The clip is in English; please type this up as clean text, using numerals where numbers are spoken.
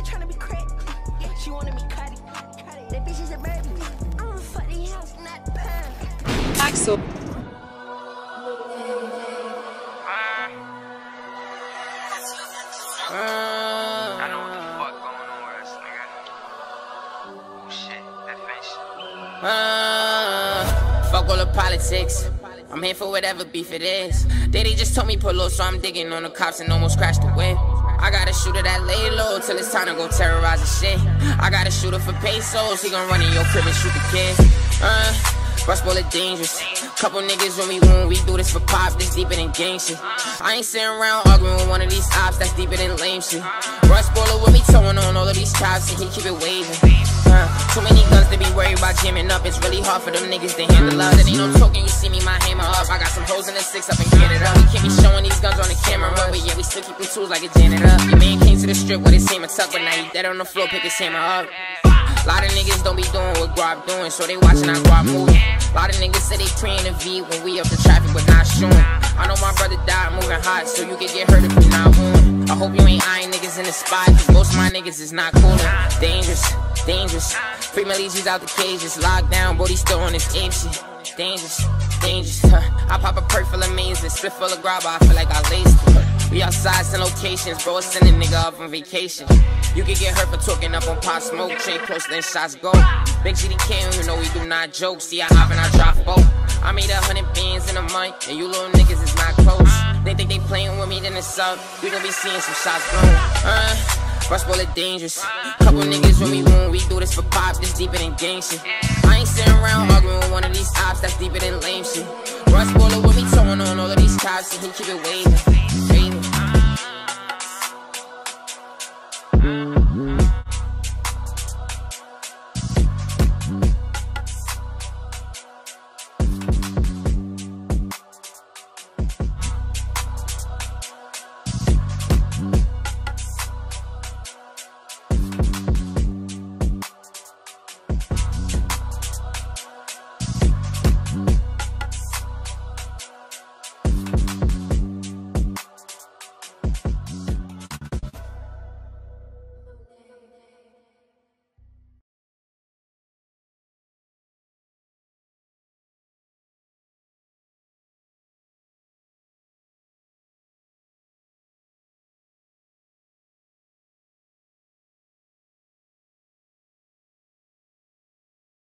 tryna be crack. She wanna be cutty. That bitch is a baby. I'ma fuck the house, not the pound. Axel. I know what the fuck going on with us, nigga. Oh shit, that face. Fuck all the politics. I'm here for whatever beef it is. Daddy just told me pull up, so I'm digging on the cops and almost crashed the whip. I got a shooter that lay low till it's time to go terrorize the shit. I got a shooter for pesos, he gon' run in your crib and shoot the kids. Rush bullet dangerous. Couple niggas when we win, we do this for pop, this deeper than gang shit. I ain't sitting around arguing with one of these ops, that's deeper than lame shit. Rush bullet with me towing on all of these chops and he keep it waving. Too many guns to be worried about jamming up. It's really hard for them niggas to handle up. That ain't no talking, you see me, my hammer up. I got some hoes in the 6 up in Canada. We can't be showing these guns on the camera, but yeah, we still keep them tools like a janitor. Your man came to the strip with his hammer tucked, but now he dead on the floor, pick his hammer up. Lot of niggas don't be doing what Guap doing, so they watching our Guap moving. Lot of niggas say they praying the V when we up the traffic but not showing. I know my brother died moving hot, so you can get hurt if you not moving. I hope you ain't eyeing niggas in the spot, cause most of my niggas is not coolin'. Dangerous, dangerous. Free Malizi's out the cages, locked down, but he still on his ape shit. Dangerous, dangerous. I pop a perk full of amazing, spit full of grab, I feel like I laced it. We outside some locations, bro, send a nigga up on vacation. You can get hurt for talking up on pot smoke, chain close, then shots go. Big GDK, you know we do not joke. See, I hop and I drop both. I made 100 bands in a month, and you little niggas is not close. They think they playing with me, then it's up. We gon' be seeing some shots blown. Rush bullet dangerous. Couple niggas when we win, we do this for pop, this deeper than gang shit. I ain't sitting around arguing with one of these ops, that's deeper than lame shit. Rush bullet with me towing on all of these cops, and he keep it waving.